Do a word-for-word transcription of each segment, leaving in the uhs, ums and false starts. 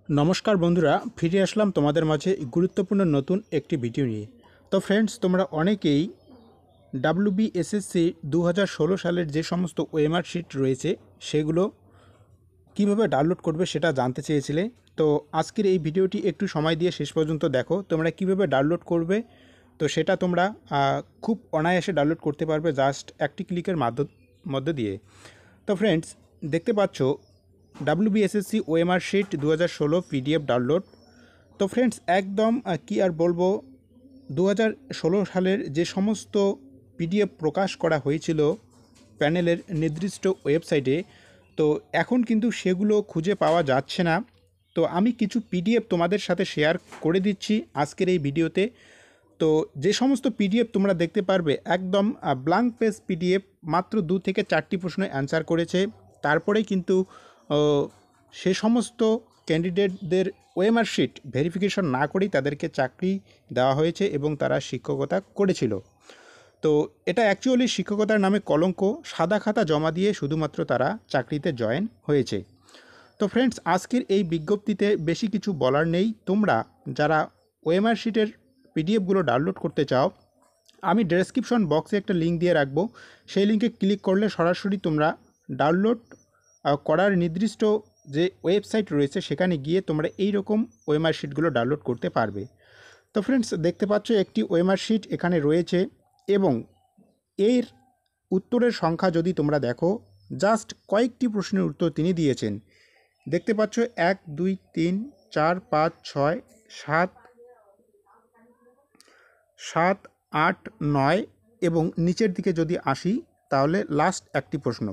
नमस्कार बंधुरा फिरे आसलाम तुम्हारे माझे गुरुत्वपूर्ण नतून एक भिडियो निये। तो फ्रेंड्स तुम्हारा अनेकेई डब्ल्यूबीएसएससी दो हज़ार षोलो सालेर जे समस्त ओएमआर शीट रयेछे सेगुलो किभाबे डाउनलोड करबे सेटा जानते चेयेछिले। तो आजकेर এই ভিডিওটি একটু সময় দিয়ে শেষ পর্যন্ত দেখো তোমরা কিভাবে ডাউনলোড করবে। তো সেটা তোমরা খুব অনায়াসে ডাউনলোড করতে পারবে জাস্ট একটি ক্লিকের মধ্য দিয়ে। তো ফ্রেন্ডস দেখতে পাচ্ছ डब्ल्यूबीएसएससी ओएमआर शीट दो हज़ार षोलो पीडीएफ डाउनलोड। तो फ्रेंड्स एकदम कि आर बोलबो दो हज़ार षोलो सालेर जे समस्त पीडीएफ प्रकाश करा हयेछिलो पैनेलेर निर्दिष्ट वेबसाइटे तो एखन किन्तु सेगुलो खुंजे पाওয়া যাচ্ছে না। तो आमी किछु पीडीएफ तोमादेर साथे शेयर करे दिচ্ছি आजकेर এই ভিডিওতে। तो जे समस्त पीडीएफ तोमरा देखते पारबे एकदम ब्लैंक पेज पीडीएफ मात्र दो থেকে চারটি प्रश्न आंसर करेছে। तारपरे किन्तु से समस्त कैंडिडेटদের ওএমআর शीट भेरिफिकेशन ना करेই तादेरके चाकरी देওয়া হয়েছে এবং তারা শিক্ষকতা করেছিল। तो এটা অ্যাকচুয়ালি শিক্ষকতার নামে কলঙ্ক, সাদা খাতা জমা দিয়ে শুধুমাত্র তারা চাকরিতে জয়েন হয়েছে। তো ফ্রেন্ডস আজকের এই বিজ্ঞপ্তিতে বেশি কিছু বলার নেই। তোমরা যারা ওএমআর শিটের পিডিএফগুলো ডাউনলোড করতে চাও আমি ডেসক্রিপশন বক্সে একটা লিঙ্ক দিয়ে রাখবো, সেই লিঙ্কে ক্লিক করলে সরাসরি তোমরা ডাউনলোড করার নির্দিষ্ট যে ওয়েবসাইট রয়েছে সেখানে গিয়ে তোমরা এই রকম ওএমআর শিটগুলো ডাউনলোড করতে পারবে। তো ফ্রেন্ডস দেখতে পাচ্ছ একটি ওএমআর শিট এখানে রয়েছে এবং এর উত্তরের সংখ্যা যদি তোমরা দেখো জাস্ট কয়েকটি প্রশ্নের উত্তর তিনি দিয়েছেন। দেখতে পাচ্ছ এক দুই তিন চার পাঁচ ছয় সাত সাত আট নয় এবং নিচের দিকে যদি আসি তাহলে লাস্ট একটি প্রশ্ন,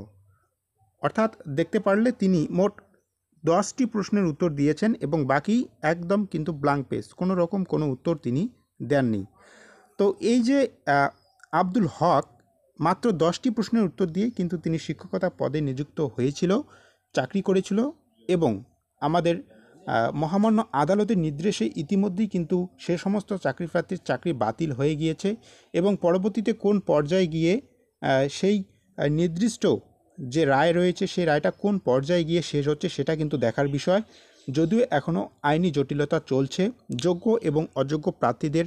অর্থাৎ দেখতে পারলে তিনি মোট দশটি প্রশ্নের উত্তর দিয়েছেন এবং বাকি একদম কিন্তু ব্ল্যাঙ্ক পেজ, কোনো রকম কোনো উত্তর তিনি দেননি। তো এই যে আব্দুল হক মাত্র দশটি প্রশ্নের উত্তর দিয়ে কিন্তু তিনি শিক্ষকতা পদে নিযুক্ত হয়েছিল, চাকরি করেছিল এবং আমাদের মহামান্য আদালতের নির্দেশে ইতিমধ্যেই কিন্তু সে সমস্ত চাকরি প্রার্থীর চাকরি বাতিল হয়ে গিয়েছে এবং পরবর্তীতে কোন পর্যায়ে গিয়ে সেই নির্দিষ্ট যে রায় রয়েছে সেই রায়টা কোন পর্যায়ে গিয়ে শেষ হচ্ছে সেটা কিন্তু দেখার বিষয়। যদিও এখনও আইনি জটিলতা চলছে, যোগ্য এবং অযোগ্য প্রার্থীদের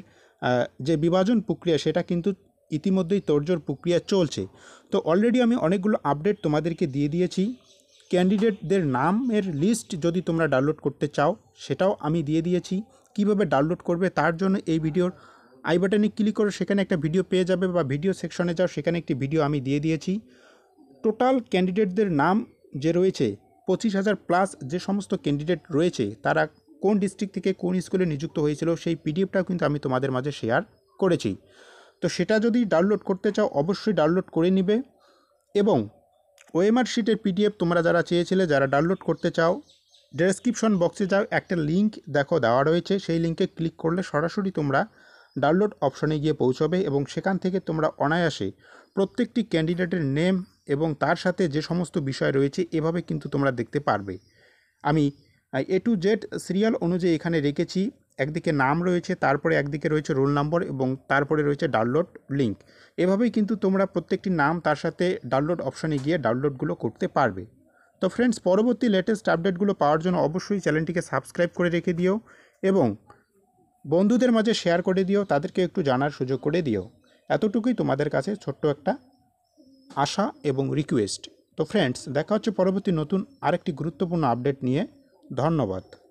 যে বিভাজন প্রক্রিয়া সেটা কিন্তু ইতিমধ্যেই তোড়জোড় প্রক্রিয়া চলছে। তো অলরেডি আমি অনেকগুলো আপডেট তোমাদেরকে দিয়ে দিয়েছি। ক্যান্ডিডেটদের নামের লিস্ট যদি তোমরা ডাউনলোড করতে চাও সেটাও আমি দিয়ে দিয়েছি। কিভাবে ডাউনলোড করবে তার জন্য এই ভিডিওর আই বাটনে ক্লিক করে সেখানে একটা ভিডিও পেয়ে যাবে বা ভিডিও সেকশনে যাও, সেখানে একটি ভিডিও আমি দিয়ে দিয়েছি। টোটাল ক্যান্ডিডেটদের নাম যে রয়েছে পঁচিশ হাজার প্লাস যে সমস্ত ক্যান্ডিডেট রয়েছে তারা কোন ডিস্ট্রিক্ট থেকে কোন স্কুলে নিযুক্ত হয়েছিল সেই পিডিএফটাও কিন্তু আমি তোমাদের মাঝে শেয়ার করেছি। তো সেটা যদি ডাউনলোড করতে চাও অবশ্যই ডাউনলোড করে নিবে এবং ওএমআর শিটের পিডিএফ তোমরা যারা চেয়েছিলে যারা ডাউনলোড করতে চাও ডেসক্রিপশন বক্সে যাও, একটা লিঙ্ক দেখো দেওয়া রয়েছে, সেই লিঙ্কে ক্লিক করলে সরাসরি তোমরা ডাউনলোড অপশনে গিয়ে পৌঁছবে এবং সেখান থেকে তোমরা অনায়াসে প্রত্যেকটি ক্যান্ডিডেটের নেম এবং তার সাথে যে সমস্ত বিষয় রয়েছে এভাবে কিন্তু তোমরা দেখতে পারবে। আমি এ টু জেড সিরিয়াল অনুযায়ী এখানে রেখেছি, একদিকে নাম রয়েছে, তারপরে একদিকে রয়েছে রোল নম্বর এবং তারপরে রয়েছে ডাউনলোড লিঙ্ক। এভাবেই কিন্তু তোমরা প্রত্যেকটি নাম তার সাথে ডাউনলোড অপশানে গিয়ে ডাউনলোডগুলো করতে পারবে। তো ফ্রেন্ডস পরবর্তী লেটেস্ট আপডেটগুলো পাওয়ার জন্য অবশ্যই চ্যানেলটিকে সাবস্ক্রাইব করে রেখে দিও এবং বন্ধুদের মাঝে শেয়ার করে দিও, তাদেরকে একটু জানার সুযোগ করে দিও। এতটুকুই তোমাদের কাছে ছোট্ট একটা আশা এবং রিকোয়েস্ট। তো ফ্রেন্ডস দেখা হচ্ছে পরবর্তী নতুন আরেকটি গুরুত্বপূর্ণ আপডেট নিয়ে। ধন্যবাদ।